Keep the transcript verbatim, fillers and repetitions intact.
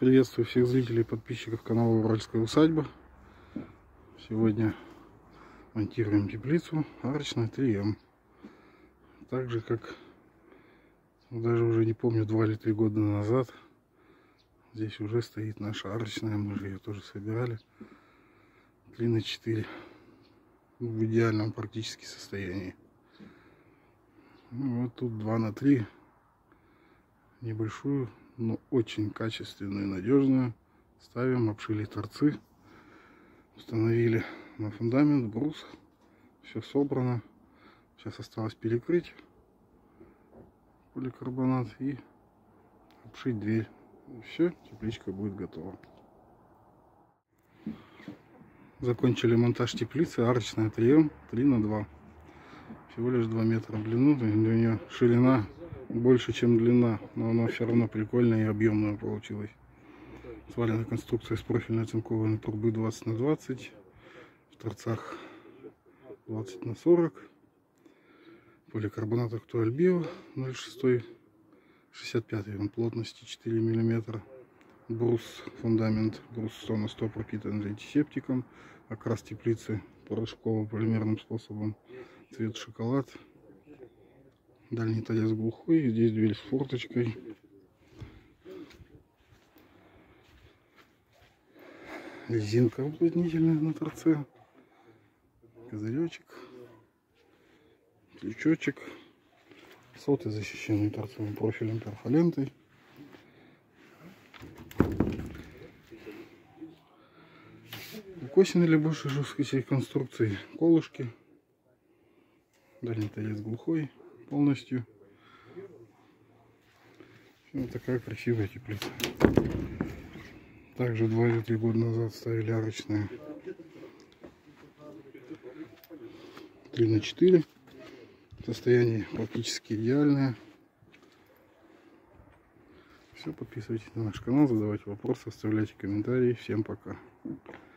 Приветствую всех зрителей и подписчиков канала Уральская усадьба. Сегодня монтируем теплицу арочная три эм. Так же как, даже уже не помню, два или три года назад здесь уже стоит наша арочная. Мы же ее тоже собирали. три на четыре. В идеальном практически состоянии. Ну, вот тут два на три. Небольшую, но очень качественную и надежную. Ставим, обшили торцы. Установили на фундамент, брус. Все собрано. Сейчас осталось перекрыть поликарбонат и обшить дверь. И все, тепличка будет готова. Закончили монтаж теплицы арочная три эм три на два. Всего лишь два метра в длину. У нее ширина больше, чем длина, но она все равно прикольная и объемная получилась. Сваленная конструкция из профильной оцинкованной трубы двадцать на двадцать. В торцах двадцать на сорок. Поликарбонат Актуаль Био ноль шесть шестьдесят пять, он плотности четыре миллиметра. Брус фундамент, брус сто на сто пропитан антисептиком. Окрас теплицы порошково-полимерным способом, цвет шоколад. Дальний торец глухой, здесь дверь с форточкой. Резинка уплотнительная на торце, козыречек, крючочек, соты защищенные торцевым профилем перфолентой. Укосины для большей жесткости конструкции, колышки. Дальний торец глухой полностью. Вот такая красивая теплица. Также два или три года назад ставили арочные три на четыре. Состояние практически идеальное. Все, подписывайтесь на наш канал, задавайте вопросы, оставляйте комментарии. Всем пока.